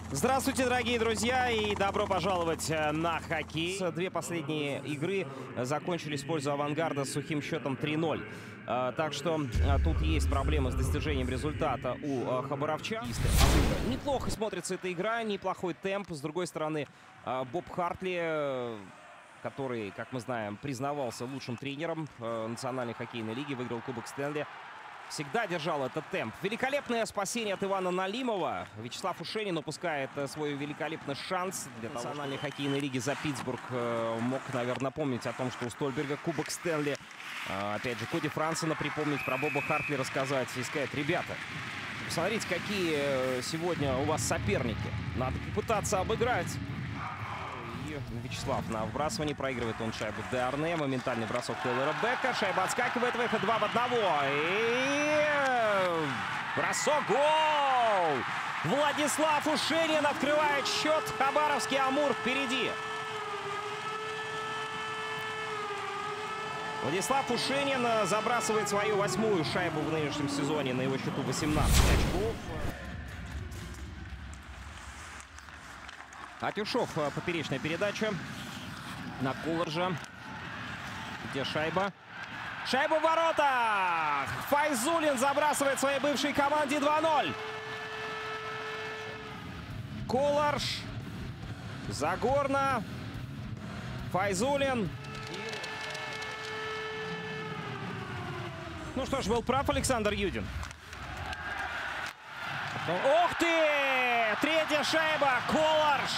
Здравствуйте, дорогие друзья, и добро пожаловать на хоккей. Две последние игры закончились в пользу «Авангарда» с сухим счетом 3-0. Так что тут есть проблемы с достижением результата у хабаровчан. Неплохо смотрится эта игра, неплохой темп. С другой стороны, Боб Хартли, который, как мы знаем, признавался лучшим тренером Национальной хоккейной лиги, выиграл Кубок Стэнли, всегда держал этот темп. Великолепное спасение от Ивана Налимова. Вячеслав Ушенин упускает свой великолепный шанс для Национальной хоккейной лиги за Питтсбург. Мог, наверное, напомнить о том, что у Стольберга Кубок Стэнли. Опять же, Коди Франсена припомнить, про Боба Хартли рассказать и сказать: ребята, посмотрите, какие сегодня у вас соперники. Надо попытаться обыграть. Вячеслав на вбрасывании проигрывает он шайбу Деарне. Моментальный бросок Тейлора Бека. Шайба отскакивает. Выход 2 в 1. И бросок. Гол! Владислав Ушенин открывает счет. Хабаровский Амур впереди. Владислав Ушенин забрасывает свою 8-ю шайбу в нынешнем сезоне. На его счету 18 очков. Атюшов, поперечная передача на Куларжа. Где шайба? Шайба в воротах! Файзулин забрасывает своей бывшей команде 2-0. Куларж. Загорна. Файзулин. Ну что ж, был прав Александр Юдин. Ух ты! Третья шайба. Куларж.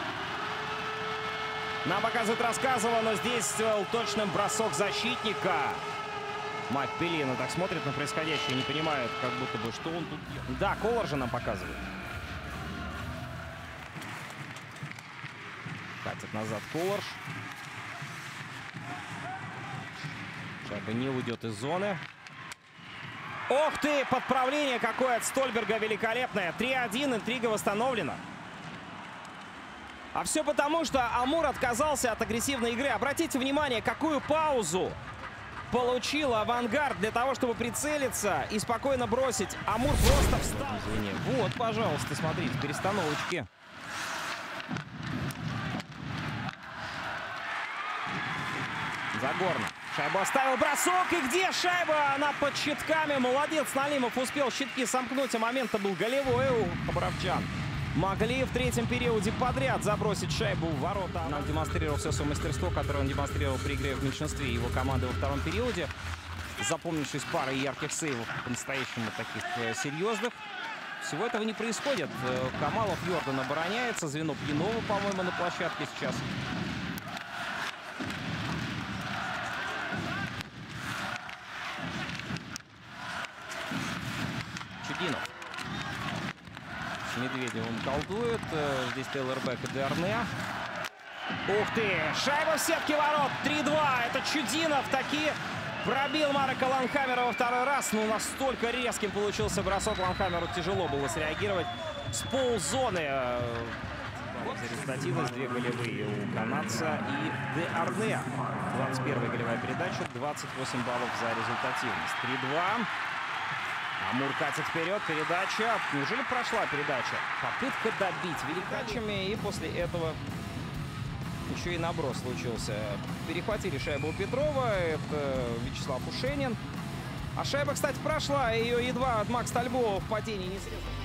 Нам показывает Рассказова, но здесь был точным бросок защитника. Майк Пелина так смотрит на происходящее, не понимает, как будто бы, что он тут делает. Да, Куларжа нам показывает. Катит назад Куларж. Шайба не уйдет из зоны. Ох ты, подправление какое от Стольберга великолепное. 3-1, интрига восстановлена. А все потому, что Амур отказался от агрессивной игры. Обратите внимание, какую паузу получил Авангард для того, чтобы прицелиться и спокойно бросить. Амур просто встал. Вот, пожалуйста, смотрите, перестановочки. Загорно. Шайбу оставил, бросок, и где шайба? Она под щитками. Молодец, Налимов успел щитки сомкнуть, а момент-то был голевой у хабаровчан. Могли в третьем периоде подряд забросить шайбу в ворота. Он демонстрировал все свое мастерство, которое он демонстрировал при игре в меньшинстве его команды во втором периоде. Запомнившись парой ярких сейвов, по-настоящему таких серьезных. Всего этого не происходит. Камалов Йордан обороняется. Звено Пьянова, по-моему, на площадке сейчас. Чудинов. С Медведевым колдует. Здесь Тейлор Бек и Деарне. Ух ты! Шайба в сетке ворот. 3-2. Это Чудинов таки пробил Марека Ланхаммера во второй раз. Но настолько резким получился бросок. Ланхаммеру тяжело было среагировать. С ползоны. За результативность 2 голевые у канадца и Деарне. 21-я голевая передача. 28 баллов за результативность. 3-2. Амур катит вперед, передача. Неужели прошла передача? Попытка добить великачами, и после этого еще и наброс случился. Перехватили шайбу у Петрова, это Вячеслав Ушенин. А шайба, кстати, прошла, ее едва от Макса Тальбова в падении не срезал.